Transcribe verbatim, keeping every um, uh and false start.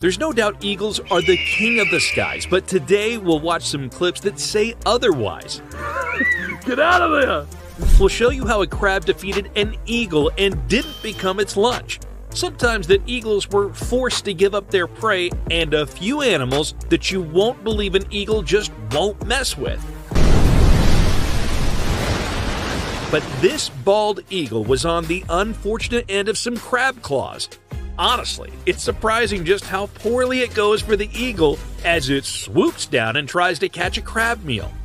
There's no doubt eagles are the king of the skies, but today we'll watch some clips that say otherwise. Get out of there! We'll show you how a crab defeated an eagle and didn't become its lunch. Sometimes that eagles were forced to give up their prey, and a few animals that you won't believe an eagle just won't mess with. But this bald eagle was on the unfortunate end of some crab claws. Honestly, it's surprising just how poorly it goes for the eagle as it swoops down and tries to catch a crab meal.